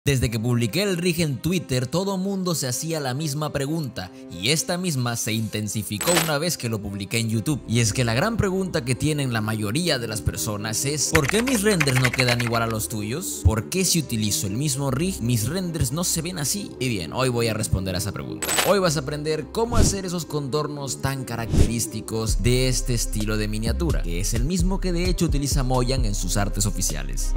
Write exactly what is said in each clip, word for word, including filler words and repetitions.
Desde que publiqué el rig en Twitter, todo mundo se hacía la misma pregunta, y esta misma se intensificó una vez que lo publiqué en YouTube. Y es que la gran pregunta que tienen la mayoría de las personas es: ¿por qué mis renders no quedan igual a los tuyos? ¿Por qué si utilizo el mismo rig, mis renders no se ven así? Y bien, hoy voy a responder a esa pregunta. Hoy vas a aprender cómo hacer esos contornos tan característicos de este estilo de miniatura, que es el mismo que de hecho utiliza Mojang en sus artes oficiales.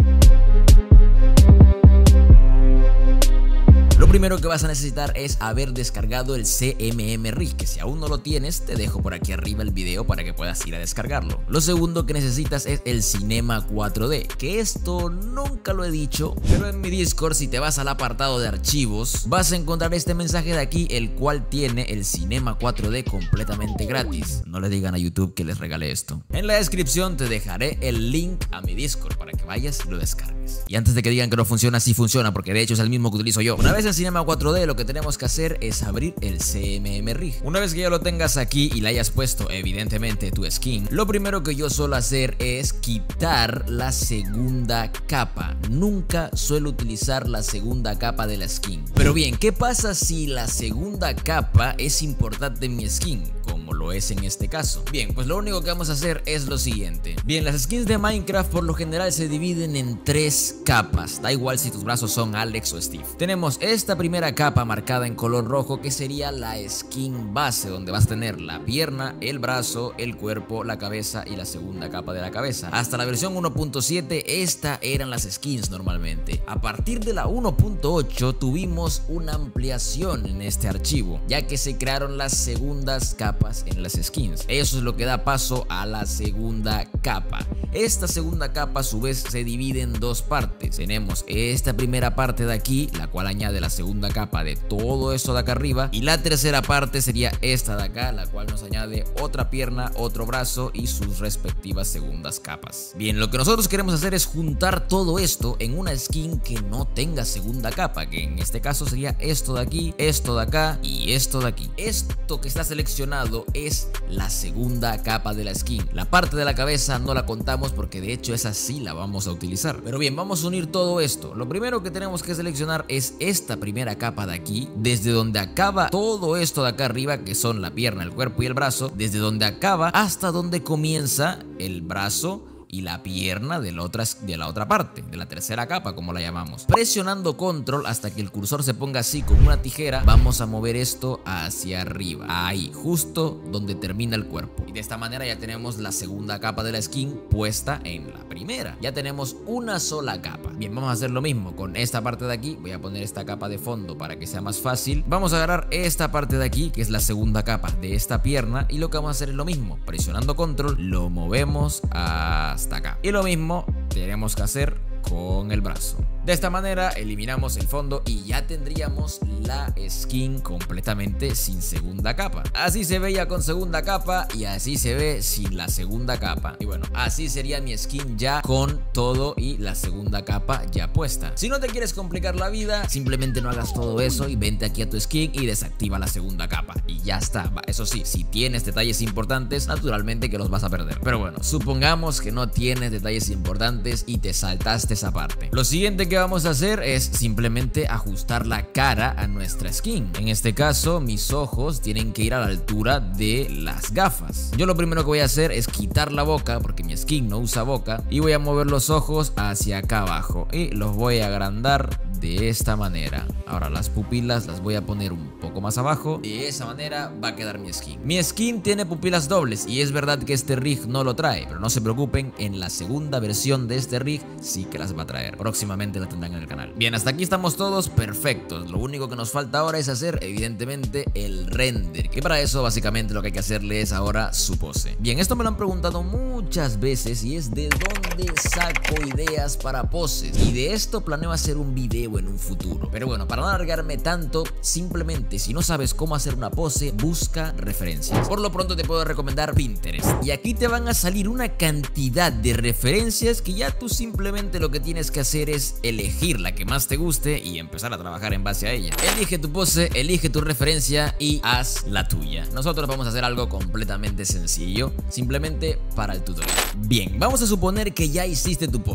Lo primero que vas a necesitar es haber descargado el C M M Rig, que si aún no lo tienes, te dejo por aquí arriba el video para que puedas ir a descargarlo. Lo segundo que necesitas es el Cinema cuatro D, que esto nunca lo he dicho, pero en mi Discord, si te vas al apartado de archivos, vas a encontrar este mensaje de aquí, el cual tiene el Cinema cuatro D completamente gratis. No le digan a YouTube que les regalé esto. En la descripción te dejaré el link a mi Discord para que vayas y lo descargues. Y antes de que digan que no funciona, sí funciona, porque de hecho es el mismo que utilizo yo. Una vez en Cinema cuatro D, lo que tenemos que hacer es abrir el C M M Rig. Una vez que ya lo tengas aquí y le hayas puesto evidentemente tu skin, lo primero que yo suelo hacer es quitar la segunda capa. Nunca suelo utilizar la segunda capa de la skin. Pero bien, ¿qué pasa si la segunda capa es importante en mi skin, como lo es en este caso? Bien, pues lo único que vamos a hacer es lo siguiente. Bien, las skins de Minecraft por lo general se dividen en tres capas. Da igual si tus brazos son Alex o Steve. Tenemos esta primera capa marcada en color rojo, que sería la skin base, donde vas a tener la pierna, el brazo, el cuerpo, la cabeza y la segunda capa de la cabeza. Hasta la versión uno punto siete esta eran las skins normalmente. A partir de la uno punto ocho tuvimos una ampliación en este archivo, ya que se crearon las segundas capas en las skins. Eso es lo que da paso a la segunda capa. Esta segunda capa a su vez se divide en dos partes. Tenemos esta primera parte de aquí, la cual añade la segunda capa de todo eso de acá arriba, y la tercera parte sería esta de acá, la cual nos añade otra pierna, otro brazo y sus respectivas segundas capas. Bien, lo que nosotros queremos hacer es juntar todo esto en una skin que no tenga segunda capa, que en este caso sería esto de aquí, esto de acá y esto de aquí. Esto que está seleccionado es la segunda capa de la skin. La parte de la cabeza no la contamos porque de hecho esa sí la vamos a utilizar. Pero bien, vamos a unir todo esto. Lo primero que tenemos que seleccionar es esta primera capa de aquí, desde donde acaba todo esto de acá arriba, que son la pierna, el cuerpo y el brazo, desde donde acaba hasta donde comienza el brazo y la pierna de la, otra, de la otra parte, de la tercera capa como la llamamos. Presionando control hasta que el cursor se ponga así con una tijera, vamos a mover esto hacia arriba, ahí, justo donde termina el cuerpo. Y de esta manera ya tenemos la segunda capa de la skin puesta en la primera. Ya tenemos una sola capa. Bien, vamos a hacer lo mismo con esta parte de aquí. Voy a poner esta capa de fondo para que sea más fácil. Vamos a agarrar esta parte de aquí, que es la segunda capa de esta pierna, y lo que vamos a hacer es lo mismo. Presionando control, lo movemos hasta hasta acá. Y lo mismo tenemos que hacer con el brazo. De esta manera eliminamos el fondo y ya tendríamos la skin completamente sin segunda capa. Así se ve ya con segunda capa y así se ve sin la segunda capa. Y bueno, así sería mi skin ya con todo y la segunda capa ya puesta. Si no te quieres complicar la vida, simplemente no hagas todo eso y vente aquí a tu skin y desactiva la segunda capa y ya está. Eso sí, si tienes detalles importantes, naturalmente que los vas a perder. Pero bueno, supongamos que no tienes detalles importantes y te saltaste esa parte. Lo siguiente que vamos a hacer es simplemente ajustar la cara a nuestra skin. En este caso, mis ojos tienen que ir a la altura de las gafas. Yo lo primero que voy a hacer es quitar la boca, porque mi skin no usa boca, y voy a mover los ojos hacia acá abajo y los voy a agrandar de esta manera. Ahora las pupilas las voy a poner un poco más abajo. De esa manera va a quedar mi skin. Mi skin tiene pupilas dobles y es verdad que este rig no lo trae, pero no se preocupen, en la segunda versión de este rig sí que las va a traer. Próximamente la tendrán en el canal. Bien, hasta aquí estamos todos perfectos. Lo único que nos falta ahora es hacer evidentemente el render, que para eso básicamente lo que hay que hacerle es ahora su pose. Bien, esto me lo han preguntado muchas veces y es de dónde saco ideas para poses, y de esto planeo hacer un video en un futuro. Pero bueno, para no alargarme tanto, simplemente si no sabes cómo hacer una pose, busca referencias. Por lo pronto te puedo recomendar Pinterest, y aquí te van a salir una cantidad de referencias que ya tú simplemente lo que tienes que hacer es elegir la que más te guste y empezar a trabajar en base a ella. Elige tu pose, elige tu referencia y haz la tuya. Nosotros vamos a hacer algo completamente sencillo, simplemente para el tutorial. Bien, vamos a suponer que ya hiciste tu pose.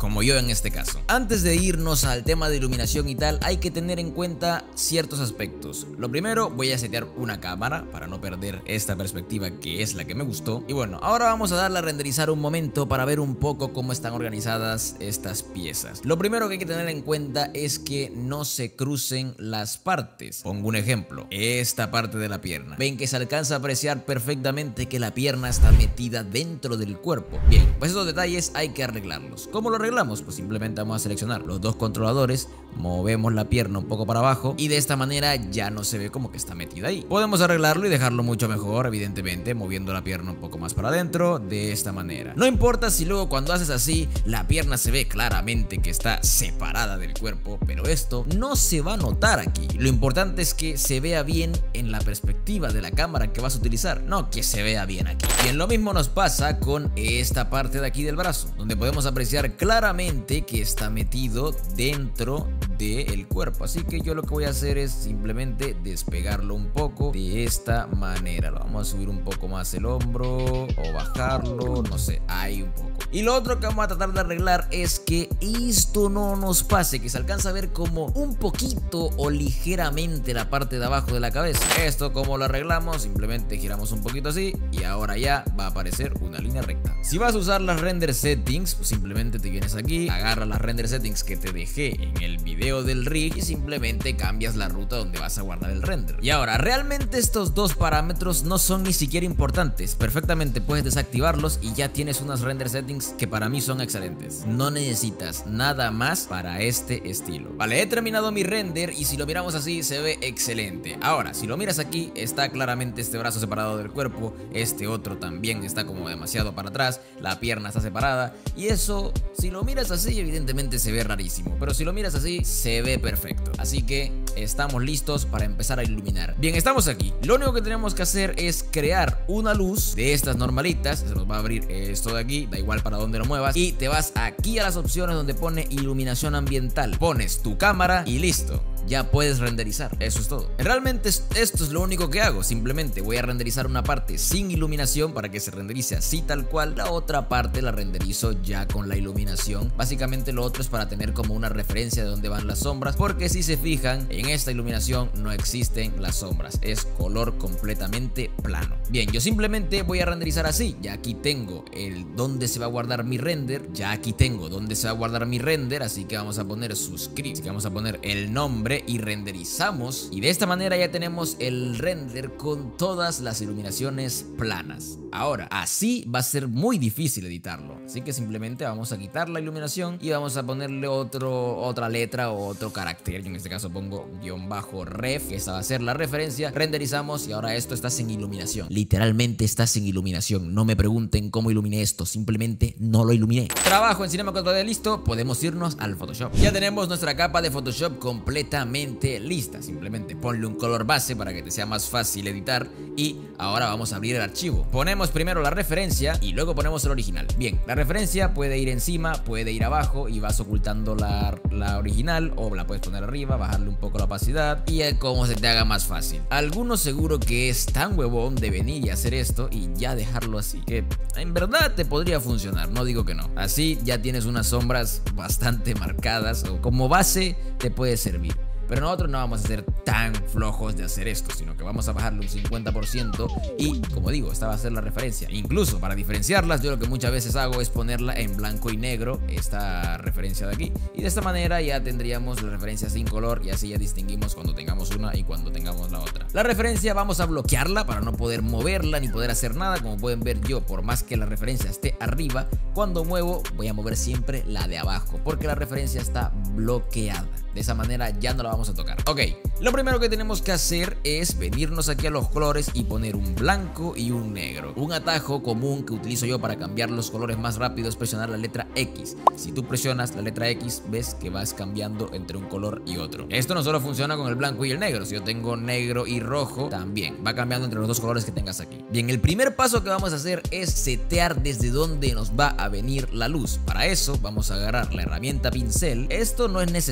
como yo en este caso. Antes de irnos al tema de iluminación y tal, hay que tener en cuenta ciertos aspectos. Lo primero, voy a setear una cámara para no perder esta perspectiva, que es la que me gustó. Y bueno, ahora vamos a darle a renderizar un momento para ver un poco cómo están organizadas estas piezas. Lo primero que hay que tener en cuenta es que no se crucen las partes. Pongo un ejemplo, esta parte de la pierna. Ven que se alcanza a apreciar perfectamente que la pierna está metida dentro del cuerpo. Bien, pues esos detalles hay que arreglarlos. ¿Cómo lo arreglamos? Pues simplemente vamos a seleccionar los dos controladores, movemos la pierna un poco para abajo y de esta manera ya no se ve como que está metida ahí. Podemos arreglarlo y dejarlo mucho mejor, evidentemente, moviendo la pierna un poco más para adentro, de esta manera. No importa si luego cuando haces así, la pierna se ve claramente que está separada del cuerpo, pero esto no se va a notar aquí. Lo importante es que se vea bien en la perspectiva de la cámara que vas a utilizar, no que se vea bien aquí. Bien, lo mismo nos pasa con esta parte de aquí del brazo, donde podemos apreciar claramente que está metido dentro del cuerpo. Así que yo lo que voy a hacer es simplemente despegarlo un poco de esta manera. Lo vamos a subir un poco más el hombro o bajarlo, no sé, ahí un poco. Y lo otro que vamos a tratar de arreglar es que esto no nos pase, que se alcanza a ver como un poquito o ligeramente la parte de abajo de la cabeza. Esto, como lo arreglamos, simplemente giramos un poquito así y ahora ya va a aparecer una línea recta. Si vas a usar las render settings, pues simplemente te vienes aquí, agarras las render settings que te dejé en el video del rig y simplemente cambias la ruta donde vas a guardar el render. Y ahora, realmente estos dos parámetros no son ni siquiera importantes. Perfectamente puedes desactivarlos y ya tienes unas render settings que para mí son excelentes. No necesitas nada más para este estilo. Vale, he terminado mi render y si lo miramos así se ve excelente. Ahora, si lo miras aquí, está claramente este brazo separado del cuerpo, este otro también está como demasiado para atrás, la pierna está separada y eso, si lo miras así, evidentemente se ve rarísimo, pero si lo miras así, se ve perfecto. Así que estamos listos para empezar a iluminar. Bien, estamos aquí. Lo único que tenemos que hacer es crear una luz de estas normalitas. Se nos va a abrir esto de aquí, da igual para dónde lo muevas, y te vas aquí a las opciones donde pone iluminación ambiental, pones tu cámara y listo. Ya puedes renderizar, eso es todo. Realmente esto es lo único que hago. Simplemente voy a renderizar una parte sin iluminación para que se renderice así tal cual. La otra parte la renderizo ya con la iluminación. Básicamente lo otro es para tener como una referencia de dónde van las sombras, porque si se fijan, en esta iluminación no existen las sombras, es color completamente plano. Bien, yo simplemente voy a renderizar así. Ya aquí tengo el dónde se va a guardar mi render, ya aquí tengo dónde se va a guardar mi render, así que vamos a poner suscript, así que vamos a poner el nombre y renderizamos, y de esta manera ya tenemos el render con todas las iluminaciones planas. Ahora, así va a ser muy difícil editarlo, así que simplemente vamos a quitar la iluminación y vamos a ponerle otro, otra letra o otro carácter. Yo en este caso pongo guión bajo ref, que esa va a ser la referencia. Renderizamos y ahora esto está sin iluminación. Literalmente está sin iluminación. No me pregunten cómo iluminé esto, simplemente no lo iluminé. Trabajo en Cinema cuatro D listo, podemos irnos al Photoshop. Ya tenemos nuestra capa de Photoshop completamente lista. Simplemente ponle un color base para que te sea más fácil editar y ahora vamos a abrir el archivo. Ponemos primero la referencia y luego ponemos el original. Bien, la referencia puede ir encima, puede ir abajo y vas ocultando la, la original, o la puedes poner arriba, bajarle un poco la opacidad y como se te haga más fácil. Algunos seguro que es tan huevón de venir y hacer esto y ya dejarlo así, que en verdad te podría funcionar, no digo que no. Así ya tienes unas sombras bastante marcadas, o como base te puede servir. Pero nosotros no vamos a ser tan flojos de hacer esto, sino que vamos a bajarle un cincuenta por ciento y, como digo, esta va a ser la referencia. Incluso para diferenciarlas, yo lo que muchas veces hago es ponerla en blanco y negro, esta referencia de aquí, y de esta manera ya tendríamos la referencia sin color y así ya distinguimos cuando tengamos una y cuando tengamos la otra. La referencia vamos a bloquearla para no poder moverla ni poder hacer nada. Como pueden ver, yo, por más que la referencia esté arriba, cuando muevo voy a mover siempre la de abajo porque la referencia está bloqueada. De esa manera ya no la vamos a tocar. Ok, lo primero que tenemos que hacer es venirnos aquí a los colores y poner un blanco y un negro. Un atajo común que utilizo yo para cambiar los colores más rápido es presionar la letra X. Si tú presionas la letra X, ves que vas cambiando entre un color y otro. Esto no solo funciona con el blanco y el negro. Si yo tengo negro y rojo, también va cambiando entre los dos colores que tengas aquí. Bien, el primer paso que vamos a hacer es setear desde dónde nos va a venir la luz. Para eso vamos a agarrar la herramienta pincel. Esto no es necesario,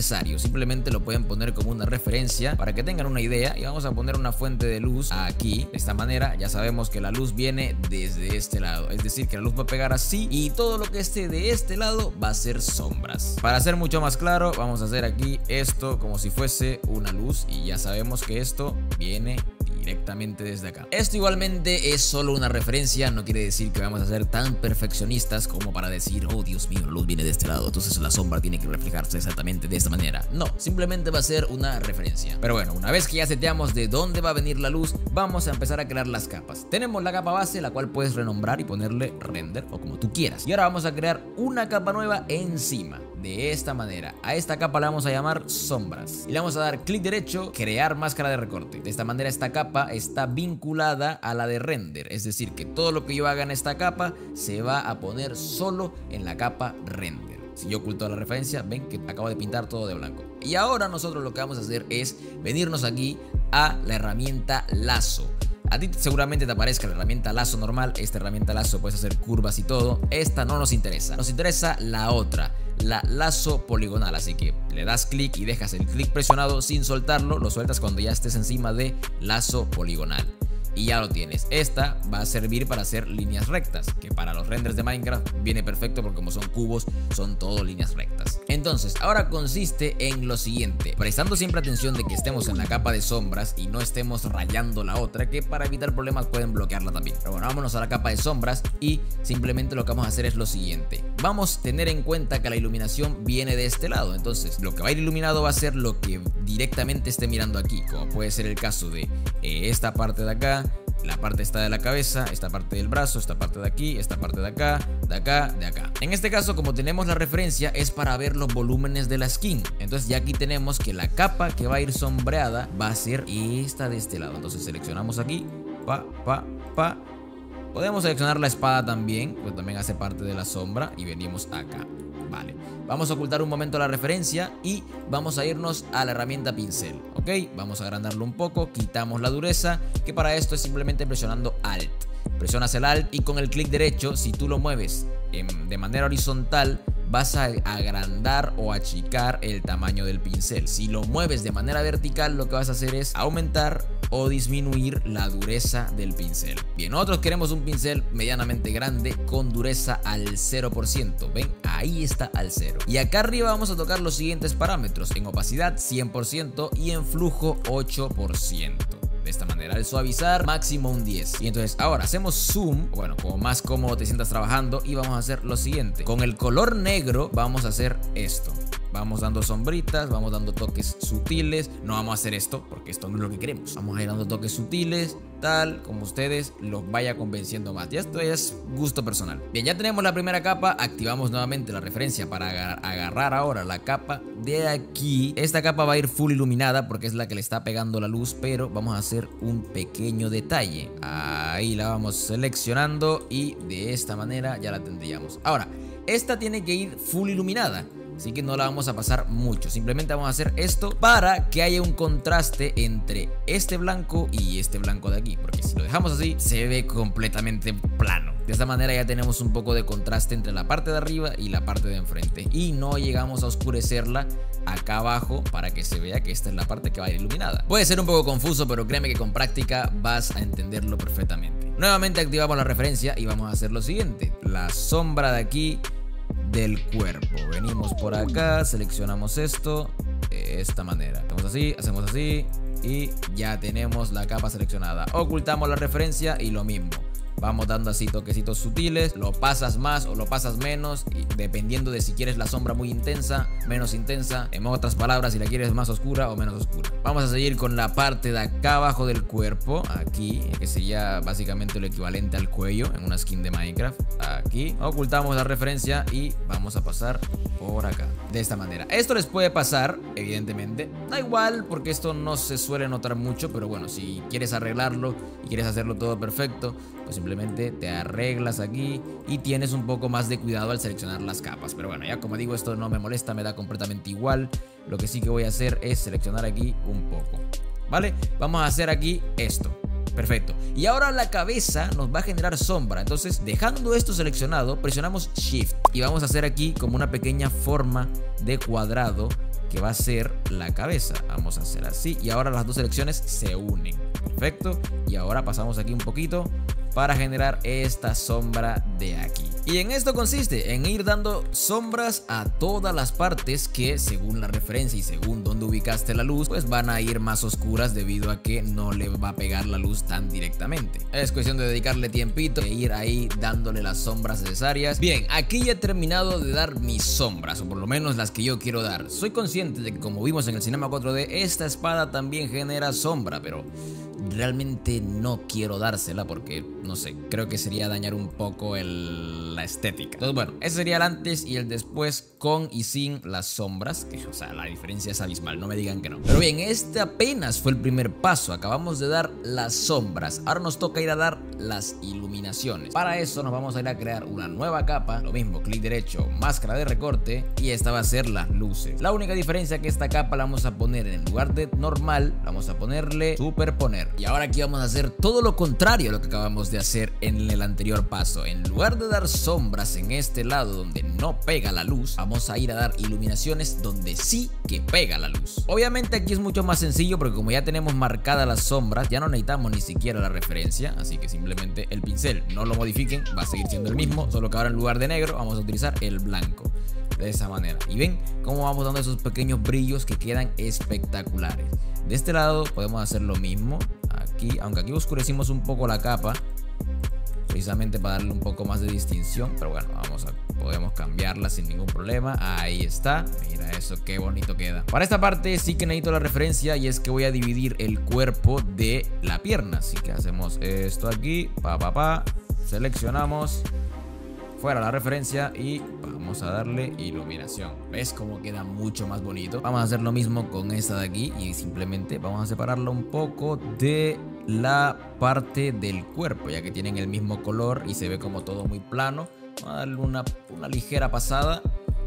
simplemente lo pueden poner como una referencia para que tengan una idea. Y vamos a poner una fuente de luz aquí. De esta manera ya sabemos que la luz viene desde este lado, es decir, que la luz va a pegar así y todo lo que esté de este lado va a ser sombras. Para ser mucho más claro, vamos a hacer aquí esto como si fuese una luz y ya sabemos que esto viene directamente desde acá. Esto igualmente es solo una referencia, no quiere decir que vamos a ser tan perfeccionistas como para decir, oh Dios mío, la luz viene de este lado, entonces la sombra tiene que reflejarse exactamente de esta manera. No, simplemente va a ser una referencia. Pero bueno, una vez que ya seteamos de dónde va a venir la luz, vamos a empezar a crear las capas. Tenemos la capa base, la cual puedes renombrar y ponerle render o como tú quieras. Y ahora vamos a crear una capa nueva encima. De esta manera, a esta capa la vamos a llamar sombras y le vamos a dar clic derecho, crear máscara de recorte. De esta manera esta capa está vinculada a la de render, es decir que todo lo que yo haga en esta capa se va a poner solo en la capa render. Si yo oculto la referencia, ven que acabo de pintar todo de blanco. Y ahora nosotros lo que vamos a hacer es venirnos aquí a la herramienta lazo. A ti seguramente te aparezca la herramienta lazo normal. Esta herramienta lazo puedes hacer curvas y todo. Esta no nos interesa, nos interesa la otra, la lazo poligonal. Así que le das clic y dejas el clic presionado sin soltarlo. Lo sueltas cuando ya estés encima de lazo poligonal y ya lo tienes. Esta va a servir para hacer líneas rectas, que para los renders de Minecraft viene perfecto porque como son cubos, son todo líneas rectas. Entonces, ahora consiste en lo siguiente, prestando siempre atención de que estemos en la capa de sombras y no estemos rayando la otra, que para evitar problemas pueden bloquearla también. Pero bueno, vámonos a la capa de sombras y simplemente lo que vamos a hacer es lo siguiente. Vamos a tener en cuenta que la iluminación viene de este lado, entonces lo que va a ir iluminado va a ser lo que directamente esté mirando aquí, como puede ser el caso de eh, esta parte de acá, la parte esta de la cabeza, esta parte del brazo, esta parte de aquí, esta parte de acá, de acá, de acá. En este caso, como tenemos la referencia, es para ver los volúmenes de la skin. Entonces ya aquí tenemos que la capa que va a ir sombreada va a ser esta de este lado. Entonces seleccionamos aquí, pa, pa, pa. Podemos seleccionar la espada también, pues también hace parte de la sombra y venimos acá. Vale, vamos a ocultar un momento la referencia y vamos a irnos a la herramienta pincel. Ok, vamos a agrandarlo un poco, quitamos la dureza, que para esto es simplemente presionando Alt. Presionas el Alt y con el clic derecho, si tú lo mueves en, de manera horizontal, vas a agrandar o achicar el tamaño del pincel. Si lo mueves de manera vertical, lo que vas a hacer es aumentar o disminuir la dureza del pincel. Bien, nosotros queremos un pincel medianamente grande con dureza al cero por ciento. Ven, ahí está al cero. Y acá arriba vamos a tocar los siguientes parámetros: en opacidad cien por ciento y en flujo ocho por ciento. De esta manera, al suavizar máximo un diez. Y entonces ahora hacemos zoom, bueno, como más cómodo te sientas trabajando, y vamos a hacer lo siguiente. Con el color negro vamos a hacer esto. Vamos dando sombritas, vamos dando toques sutiles. No vamos a hacer esto porque esto no es lo que queremos. Vamos a ir dando toques sutiles, tal como ustedes los vaya convenciendo más. Ya esto es gusto personal. Bien, ya tenemos la primera capa. Activamos nuevamente la referencia para agar agarrar ahora la capa de aquí. Esta capa va a ir full iluminada porque es la que le está pegando la luz, pero vamos a hacer un pequeño detalle. Ahí la vamos seleccionando y de esta manera ya la tendríamos. Ahora, esta tiene que ir full iluminada, así que no la vamos a pasar mucho. Simplemente vamos a hacer esto para que haya un contraste entre este blanco y este blanco de aquí, porque si lo dejamos así se ve completamente plano. De esta manera ya tenemos un poco de contraste entre la parte de arriba y la parte de enfrente, y no llegamos a oscurecerla acá abajo para que se vea que esta es la parte que va a ir iluminada. Puede ser un poco confuso, pero créeme que con práctica vas a entenderlo perfectamente. Nuevamente activamos la referencia y vamos a hacer lo siguiente. La sombra de aquí del cuerpo, venimos por acá, seleccionamos esto de esta manera, hacemos así, hacemos así y ya tenemos la capa seleccionada. Ocultamos la referencia y lo mismo, vamos dando así toquecitos sutiles, lo pasas más o lo pasas menos, y dependiendo de si quieres la sombra muy intensa, menos intensa, en otras palabras, si la quieres más oscura o menos oscura. Vamos a seguir con la parte de acá abajo del cuerpo, aquí, que sería básicamente lo equivalente al cuello en una skin de Minecraft. Aquí ocultamos la referencia y vamos a pasar por acá, de esta manera. Esto les puede pasar, evidentemente, da igual porque esto no se suele notar mucho, pero bueno, si quieres arreglarlo y quieres hacerlo todo perfecto, pues simplemente te arreglas aquí y tienes un poco más de cuidado al seleccionar las capas. Pero bueno, ya como digo, esto no me molesta, me da completamente igual. Lo que sí que voy a hacer es seleccionar aquí un poco, ¿vale? Vamos a hacer aquí esto. Perfecto. Y ahora la cabeza nos va a generar sombra. Entonces, dejando esto seleccionado, presionamos Shift y vamos a hacer aquí como una pequeña forma de cuadrado que va a ser la cabeza. Vamos a hacer así y ahora las dos selecciones se unen. Perfecto. Y ahora pasamos aquí un poquito para generar esta sombra de aquí. Y en esto consiste en ir dando sombras a todas las partes que, según la referencia y según donde ubicaste la luz, pues van a ir más oscuras debido a que no le va a pegar la luz tan directamente. Es cuestión de dedicarle tiempito e ir ahí dándole las sombras necesarias. Bien, aquí ya he terminado de dar mis sombras, o por lo menos las que yo quiero dar. Soy consciente de que, como vimos en el Cinema cuatro D, esta espada también genera sombra, pero realmente no quiero dársela porque, no sé, creo que sería dañar un poco el, la estética. Entonces, bueno, ese sería el antes y el después con y sin las sombras, que, o sea, la diferencia es abismal, no me digan que no. Pero bien, este apenas fue el primer paso. Acabamos de dar las sombras, ahora nos toca ir a dar las iluminaciones. Para eso nos vamos a ir a crear una nueva capa, lo mismo, clic derecho, máscara de recorte, y esta va a ser las luces. La única diferencia es que esta capa la vamos a poner en lugar de normal, vamos a ponerle superponer. Y ahora aquí vamos a hacer todo lo contrario a lo que acabamos de hacer en el anterior paso. En lugar de dar sombras en este lado donde no pega la luz, vamos a ir a dar iluminaciones donde sí que pega la luz. Obviamente aquí es mucho más sencillo porque como ya tenemos marcadas las sombras, ya no necesitamos ni siquiera la referencia, así que simplemente el pincel no lo modifiquen, va a seguir siendo el mismo, solo que ahora en lugar de negro vamos a utilizar el blanco. De esa manera. Y ven cómo vamos dando esos pequeños brillos que quedan espectaculares. De este lado podemos hacer lo mismo. Aquí, aunque aquí oscurecimos un poco la capa, precisamente para darle un poco más de distinción. Pero bueno, vamos a, podemos cambiarla sin ningún problema. Ahí está. Mira eso, qué bonito queda. Para esta parte sí que necesito la referencia, y es que voy a dividir el cuerpo de la pierna. Así que hacemos esto aquí. Pa, pa, pa. Seleccionamos. Fuera la referencia y vamos a darle iluminación. ¿Ves cómo queda mucho más bonito? Vamos a hacer lo mismo con esta de aquí y simplemente vamos a separarla un poco de la parte del cuerpo, ya que tienen el mismo color y se ve como todo muy plano. Vamos a darle una, una ligera pasada.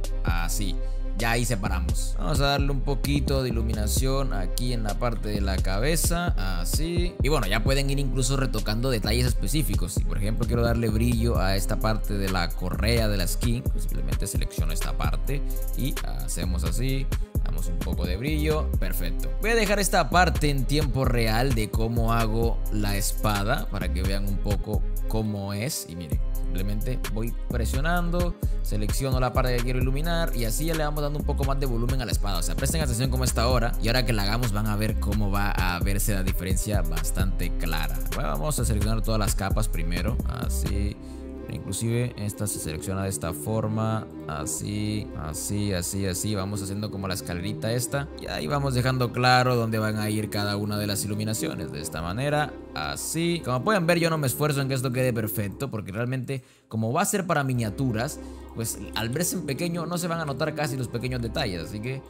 Así. Ya ahí separamos. Vamos a darle un poquito de iluminación aquí en la parte de la cabeza, así. Y bueno, ya pueden ir incluso retocando detalles específicos. Si por ejemplo quiero darle brillo a esta parte de la correa de la skin, pues simplemente selecciono esta parte y hacemos así. Damos un poco de brillo, perfecto. Voy a dejar esta parte en tiempo real de cómo hago la espada para que vean un poco cómo es. Y miren, simplemente voy presionando, selecciono la parte que quiero iluminar y así ya le vamos dando un poco más de volumen a la espada. O sea, presten atención como está ahora, y ahora que la hagamos van a ver cómo va a verse la diferencia bastante clara. Bueno, vamos a seleccionar todas las capas primero, así. Inclusive esta se selecciona de esta forma, así, así, así, así. Vamos haciendo como la escalerita esta y ahí vamos dejando claro dónde van a ir cada una de las iluminaciones. De esta manera, así. Como pueden ver, yo no me esfuerzo en que esto quede perfecto porque realmente, como va a ser para miniaturas, pues al verse en pequeño no se van a notar casi los pequeños detalles, así que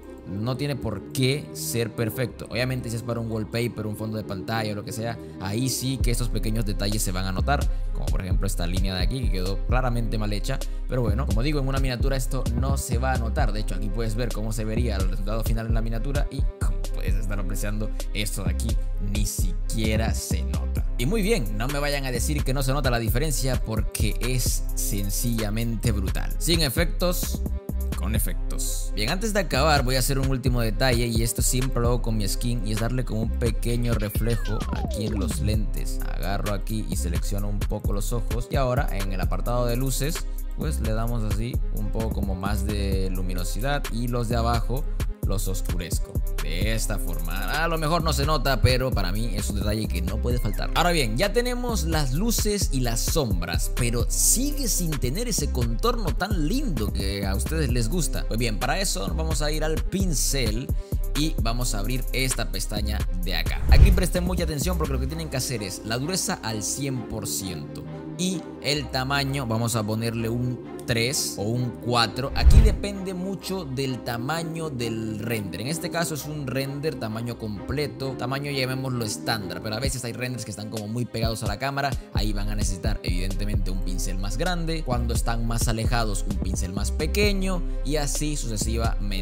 no tiene por qué ser perfecto. Obviamente si es para un wallpaper, un fondo de pantalla o lo que sea, ahí sí que estos pequeños detalles se van a notar, como por ejemplo esta línea de aquí que quedó claramente mal hecha. Pero bueno, como digo, en una miniatura esto no se va a notar. De hecho aquí puedes ver cómo se vería el resultado final en la miniatura y como puedes estar apreciando, esto de aquí ni siquiera se nota. Y muy bien, no me vayan a decir que no se nota la diferencia porque es sencillamente brutal. Sin efectos, con efectos. Bien, antes de acabar voy a hacer un último detalle, y esto siempre lo hago con mi skin, y es darle como un pequeño reflejo aquí en los lentes. Agarro aquí y selecciono un poco los ojos, y ahora en el apartado de luces pues le damos así un poco como más de luminosidad, y los de abajo los oscurezco de esta forma. A lo mejor no se nota, pero para mí es un detalle que no puede faltar. Ahora bien, ya tenemos las luces y las sombras, pero sigue sin tener ese contorno tan lindo que a ustedes les gusta. Pues bien, para eso nos vamos a ir al pincel y vamos a abrir esta pestaña de acá. Aquí presten mucha atención porque lo que tienen que hacer es la dureza al cien por ciento y el tamaño vamos a ponerle un tres o un cuatro. Aquí depende mucho del tamaño del render. En este caso es un render tamaño completo, tamaño llamémoslo estándar, pero a veces hay renders que están como muy pegados a la cámara. Ahí van a necesitar evidentemente un pincel más grande. Cuando están más alejados, un pincel más pequeño, y así sucesivamente.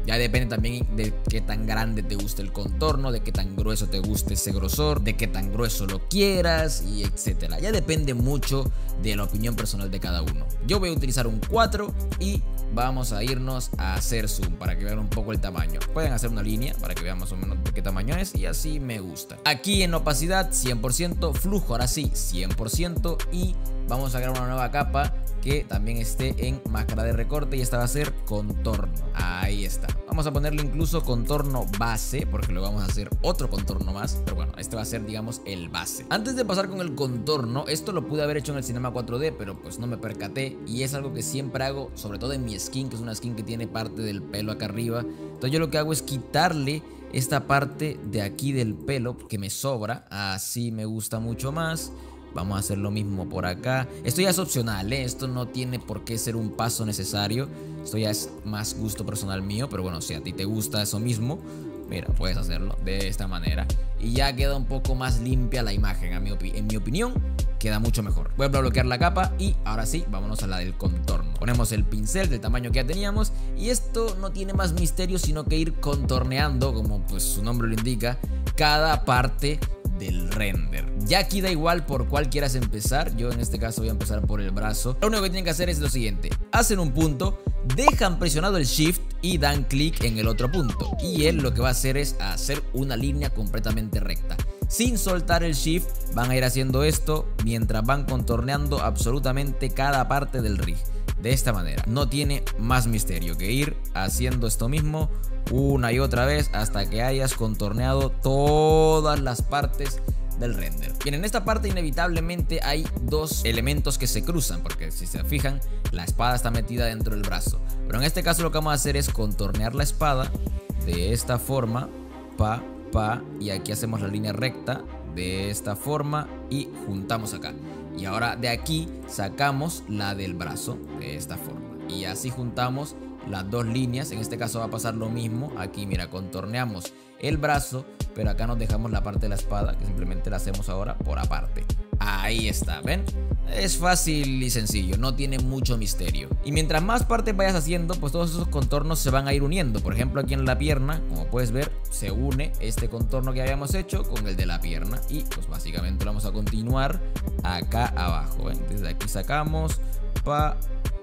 Ya depende también de qué tan grande te guste el contorno, de qué tan grueso te guste ese grosor, de qué tan grueso lo quieras y etcétera. Ya depende mucho de la opinión personal de cada uno. Yo voy a utilizar un cuatro y vamos a irnos a hacer zoom para que vean un poco el tamaño. Pueden hacer una línea para que vean más o menos de qué tamaño es y así me gusta. Aquí en opacidad cien por ciento, flujo ahora sí cien por ciento y vamos a crear una nueva capa que también esté en máscara de recorte y esta va a ser contorno. Ahí está. Vamos a ponerle incluso contorno base porque luego vamos a hacer otro contorno más, pero bueno, este va a ser digamos el base. Antes de pasar con el contorno, esto lo pude haber hecho en el Cinema cuatro D, pero pues no me percaté y es algo que siempre hago, sobre todo en mi skin, que es una skin que tiene parte del pelo acá arriba. Entonces yo lo que hago es quitarle esta parte de aquí del pelo que me sobra, así me gusta mucho más. Vamos a hacer lo mismo por acá. Esto ya es opcional, ¿eh? Esto no tiene por qué ser un paso necesario. Esto ya es más gusto personal mío. Pero bueno, si a ti te gusta eso mismo, mira, puedes hacerlo de esta manera. Y ya queda un poco más limpia la imagen. A mi en mi opinión, queda mucho mejor. Vuelvo a bloquear la capa y ahora sí, vámonos a la del contorno. Ponemos el pincel del tamaño que ya teníamos. Y esto no tiene más misterio, sino que ir contorneando, como pues su nombre lo indica, cada parte del render. Ya aquí da igual por cuál quieras empezar. Yo en este caso voy a empezar por el brazo. Lo único que tienen que hacer es lo siguiente: hacen un punto, dejan presionado el shift y dan clic en el otro punto. Y él lo que va a hacer es hacer una línea completamente recta. Sin soltar el shift van a ir haciendo esto mientras van contorneando absolutamente cada parte del rig. De esta manera, no tiene más misterio que ir haciendo esto mismo una y otra vez hasta que hayas contorneado todas las partes del render. Bien, en esta parte inevitablemente hay dos elementos que se cruzan, porque si se fijan, la espada está metida dentro del brazo. Pero en este caso lo que vamos a hacer es contornear la espada de esta forma, pa, pa, y aquí hacemos la línea recta de esta forma y juntamos acá. Y ahora de aquí sacamos la del brazo de esta forma y así juntamos las dos líneas. En este caso va a pasar lo mismo. Aquí mira, contorneamos el brazo, pero acá nos dejamos la parte de la espada, que simplemente la hacemos ahora por aparte. Ahí está, ¿ven? Es fácil y sencillo, no tiene mucho misterio. Y mientras más partes vayas haciendo, pues todos esos contornos se van a ir uniendo. Por ejemplo, aquí en la pierna, como puedes ver, se une este contorno que habíamos hecho con el de la pierna. Y pues básicamente lo vamos a continuar acá abajo, ¿ven? Desde aquí sacamos, pa,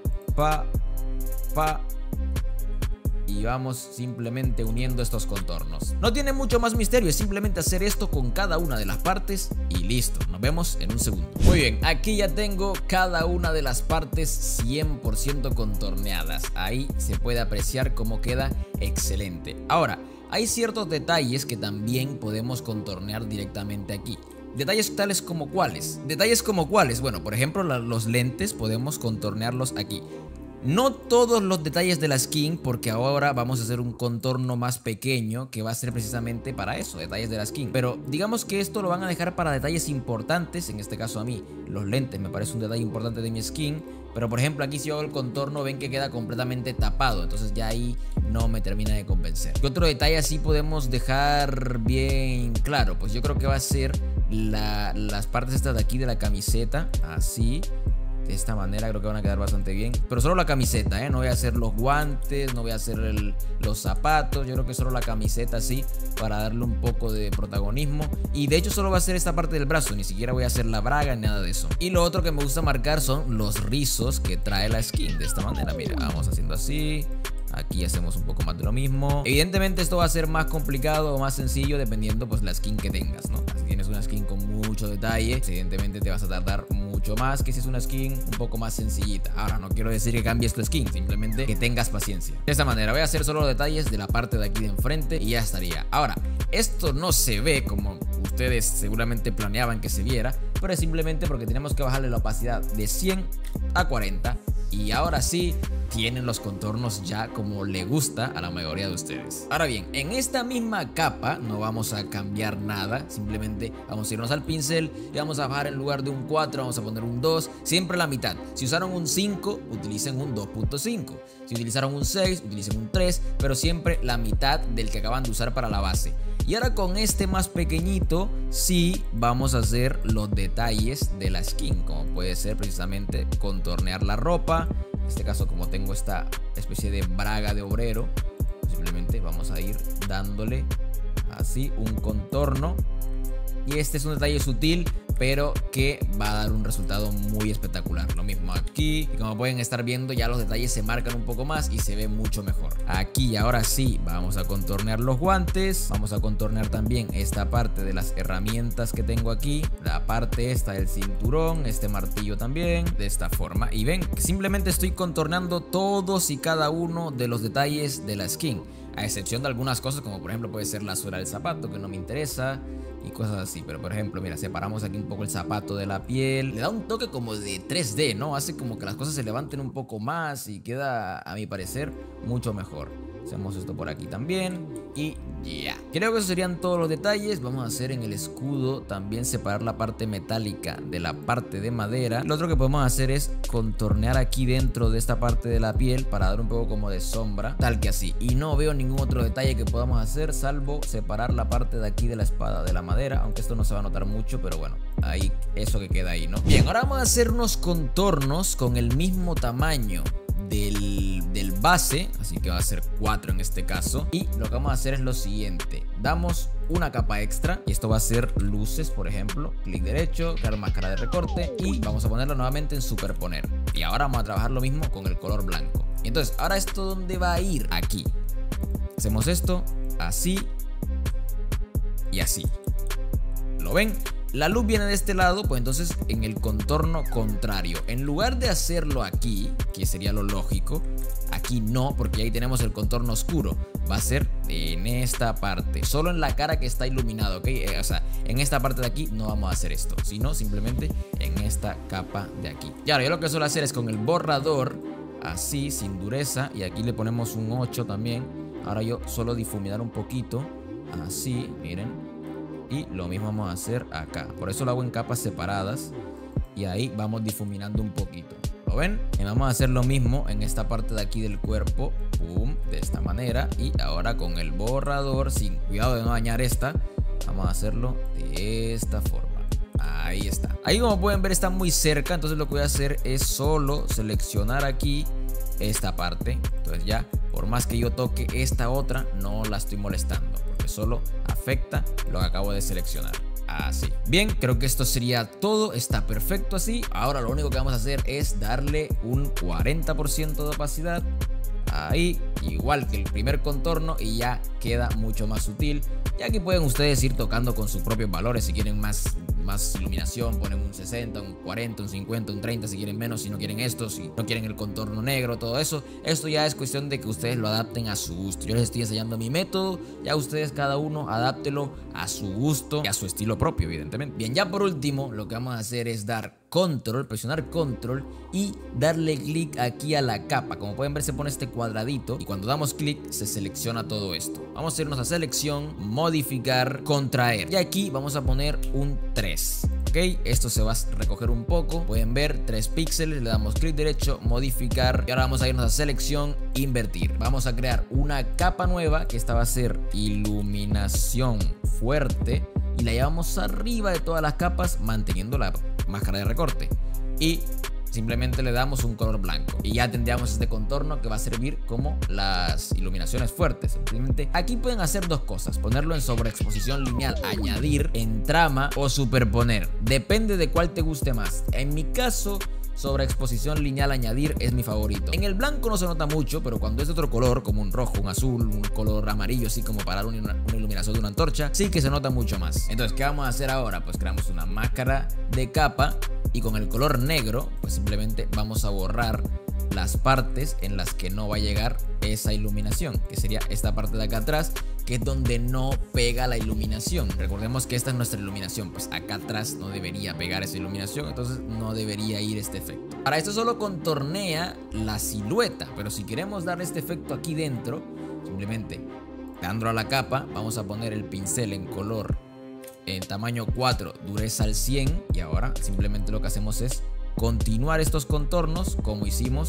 pa, pa, y vamos simplemente uniendo estos contornos. No tiene mucho más misterio, es simplemente hacer esto con cada una de las partes y listo. Nos vemos en un segundo. Muy bien, aquí ya tengo cada una de las partes cien por ciento contorneadas. Ahí se puede apreciar cómo queda excelente. Ahora, hay ciertos detalles que también podemos contornear directamente aquí. Detalles tales como cuáles. Detalles como cuáles. Bueno, por ejemplo, la, los lentes podemos contornearlos aquí. No todos los detalles de la skin, porque ahora vamos a hacer un contorno más pequeño que va a ser precisamente para eso, detalles de la skin. Pero digamos que esto lo van a dejar para detalles importantes. En este caso a mí, los lentes me parece un detalle importante de mi skin. Pero por ejemplo aquí si yo hago el contorno ven que queda completamente tapado, entonces ya ahí no me termina de convencer. ¿Qué otro detalle así podemos dejar bien claro? Pues yo creo que va a ser la, las partes estas de aquí de la camiseta, así. De esta manera creo que van a quedar bastante bien. Pero solo la camiseta, ¿eh? No voy a hacer los guantes, no voy a hacer el, los zapatos. Yo creo que solo la camiseta así, para darle un poco de protagonismo. Y de hecho solo va a ser esta parte del brazo, ni siquiera voy a hacer la braga ni nada de eso. Y lo otro que me gusta marcar son los rizos que trae la skin. De esta manera, mira, vamos haciendo así. Aquí hacemos un poco más de lo mismo. Evidentemente esto va a ser más complicado o más sencillo dependiendo pues la skin que tengas, ¿no? Si tienes una skin con mucho detalle, evidentemente te vas a tardar mucho más que si es una skin un poco más sencillita. Ahora no quiero decir que cambies tu skin, simplemente que tengas paciencia. De esta manera voy a hacer solo los detalles de la parte de aquí de enfrente y ya estaría. Ahora, esto no se ve como ustedes seguramente planeaban que se viera, pero es simplemente porque tenemos que bajarle la opacidad de cien a cuarenta. Y ahora sí, tienen los contornos ya como le gusta a la mayoría de ustedes. Ahora bien, en esta misma capa no vamos a cambiar nada. Simplemente vamos a irnos al pincel y vamos a bajar en lugar de un cuatro, vamos a poner un dos. Siempre la mitad. Si usaron un cinco, utilicen un dos punto cinco. Si utilizaron un seis, utilicen un tres. Pero siempre la mitad del que acaban de usar para la base. Y ahora con este más pequeñito sí vamos a hacer los detalles de la skin, como puede ser precisamente contornear la ropa. En este caso, como tengo esta especie de braga de obrero, simplemente vamos a ir dándole así un contorno. Y este es un detalle sutil, pero que va a dar un resultado muy espectacular. Lo mismo aquí, y como pueden estar viendo, ya los detalles se marcan un poco más y se ve mucho mejor. Aquí ahora sí vamos a contornear los guantes, vamos a contornear también esta parte de las herramientas que tengo aquí, la parte esta del cinturón, este martillo también, de esta forma. Y ven, simplemente estoy contorneando todos y cada uno de los detalles de la skin, a excepción de algunas cosas, como por ejemplo puede ser la suela del zapato, que no me interesa, y cosas así. Pero por ejemplo, mira, separamos aquí un poco el zapato de la piel, le da un toque como de tres D, ¿no? Hace como que las cosas se levanten un poco más y queda, a mi parecer, mucho mejor. Hacemos esto por aquí también y ya. Creo que esos serían todos los detalles. Vamos a hacer en el escudo también separar la parte metálica de la parte de madera. Lo otro que podemos hacer es contornear aquí dentro de esta parte de la piel para dar un poco como de sombra, tal que así. Y no veo ningún otro detalle que podamos hacer salvo separar la parte de aquí de la espada de la madera, aunque esto no se va a notar mucho, pero bueno, ahí, eso que queda ahí, ¿no? Bien, ahora vamos a hacer unos contornos con el mismo tamaño Del, del base, así que va a ser cuatro en este caso. Y lo que vamos a hacer es lo siguiente: damos una capa extra y esto va a ser luces, por ejemplo. Clic derecho, crear máscara de recorte y vamos a ponerlo nuevamente en superponer. Y ahora vamos a trabajar lo mismo con el color blanco. Y entonces, ahora esto, ¿dónde va a ir? Aquí. Hacemos esto, así y así. ¿Lo ven? La luz viene de este lado, pues entonces en el contorno contrario. En lugar de hacerlo aquí, que sería lo lógico, aquí no, porque ahí tenemos el contorno oscuro. Va a ser en esta parte, solo en la cara que está iluminado, ¿ok? Eh, o sea, en esta parte de aquí no vamos a hacer esto, sino simplemente en esta capa de aquí. Y ahora yo lo que suelo hacer es con el borrador, así, sin dureza, y aquí le ponemos un ocho también. Ahora yo suelo difuminar un poquito, así, miren. Y lo mismo vamos a hacer acá. Por eso lo hago en capas separadas. Y ahí vamos difuminando un poquito. ¿Lo ven? Y vamos a hacer lo mismo en esta parte de aquí del cuerpo. Pum, de esta manera. Y ahora con el borrador, sin cuidado de no dañar esta, vamos a hacerlo de esta forma. Ahí está. Ahí, como pueden ver, está muy cerca. Entonces lo que voy a hacer es solo seleccionar aquí esta parte. Entonces ya, por más que yo toque esta otra, no la estoy molestando, porque solo afecta lo que acabo de seleccionar. Así. Bien, creo que esto sería todo. Está perfecto así. Ahora lo único que vamos a hacer es darle un cuarenta por ciento de opacidad. Ahí, igual que el primer contorno, y ya queda mucho más sutil. Y aquí pueden ustedes ir tocando con sus propios valores. Si quieren más, más iluminación, ponen un sesenta, un cuarenta, un cincuenta, un treinta. Si quieren menos, si no quieren esto, si no quieren el contorno negro, todo eso. Esto ya es cuestión de que ustedes lo adapten a su gusto. Yo les estoy enseñando mi método. Ya ustedes, cada uno, adáptelo a su gusto y a su estilo propio, evidentemente. Bien, ya por último, lo que vamos a hacer es dar control, presionar control y darle clic aquí a la capa. Como pueden ver, se pone este cuadradito y cuando damos clic se selecciona todo esto. Vamos a irnos a selección, modificar, contraer, y aquí vamos a poner un tres. Ok, esto se va a recoger un poco. Pueden ver, tres píxeles, le damos clic derecho, modificar, y ahora vamos a irnos a selección, invertir. Vamos a crear una capa nueva, que esta va a ser iluminación fuerte, y la llevamos arriba de todas las capas, manteniendo la máscara de recorte, y simplemente le damos un color blanco y ya tendríamos este contorno que va a servir como las iluminaciones fuertes. Simplemente aquí pueden hacer dos cosas: ponerlo en sobreexposición lineal, añadir en trama, o superponer. Depende de cuál te guste más. En mi caso, sobreexposición lineal, añadir, es mi favorito. En el blanco no se nota mucho, pero cuando es de otro color, como un rojo, un azul, un color amarillo, así como para una, una iluminación de una antorcha, sí que se nota mucho más. Entonces, ¿qué vamos a hacer ahora? Pues creamos una máscara de capa y con el color negro, pues simplemente vamos a borrar las partes en las que no va a llegar esa iluminación, que sería esta parte de acá atrás, que es donde no pega la iluminación. Recordemos que esta es nuestra iluminación, pues acá atrás no debería pegar esa iluminación, entonces no debería ir este efecto. Para esto solo contornea la silueta, pero si queremos darle este efecto aquí dentro, simplemente dándolo a la capa, vamos a poner el pincel en color en tamaño cuatro, dureza al cien, y ahora simplemente lo que hacemos es continuar estos contornos como hicimos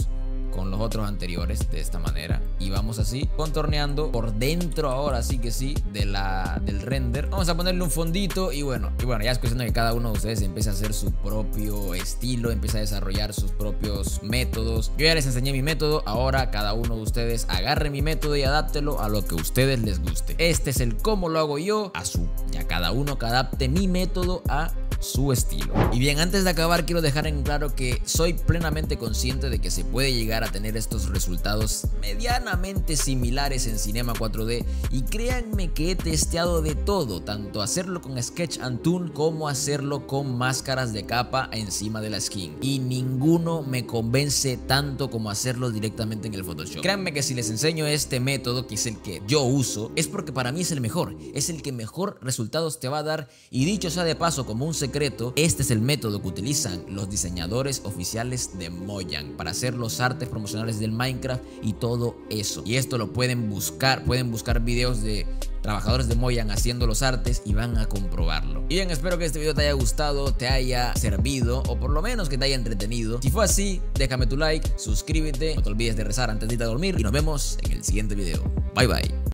con los otros anteriores de esta manera y vamos así contorneando por dentro ahora sí que sí de la, del render. Vamos a ponerle un fondito y bueno, y bueno ya es cuestión de que cada uno de ustedes empiece a hacer su propio estilo, empiece a desarrollar sus propios métodos. Yo ya les enseñé mi método, ahora cada uno de ustedes agarre mi método y adáptelo a lo que a ustedes les guste. Este es el cómo lo hago yo, a su, ya cada uno que adapte mi método a su estilo. Y bien, antes de acabar quiero dejar en claro que soy plenamente consciente de que se puede llegar a tener estos resultados medianamente similares en Cinema cuatro D y créanme que he testeado de todo, tanto hacerlo con Sketch and Toon como hacerlo con máscaras de capa encima de la skin y ninguno me convence tanto como hacerlo directamente en el Photoshop. Créanme que si les enseño este método, que es el que yo uso, es porque para mí es el mejor, es el que mejor resultados te va a dar y dicho sea de paso como un secreto, este es el método que utilizan los diseñadores oficiales de Mojang para hacer los artes promocionales del Minecraft y todo eso. Y esto lo pueden buscar, pueden buscar videos de trabajadores de Mojang haciendo los artes y van a comprobarlo. Y bien, espero que este video te haya gustado, te haya servido o por lo menos que te haya entretenido. Si fue así, déjame tu like, suscríbete, no te olvides de rezar antes de irte a dormir y nos vemos en el siguiente video. Bye bye.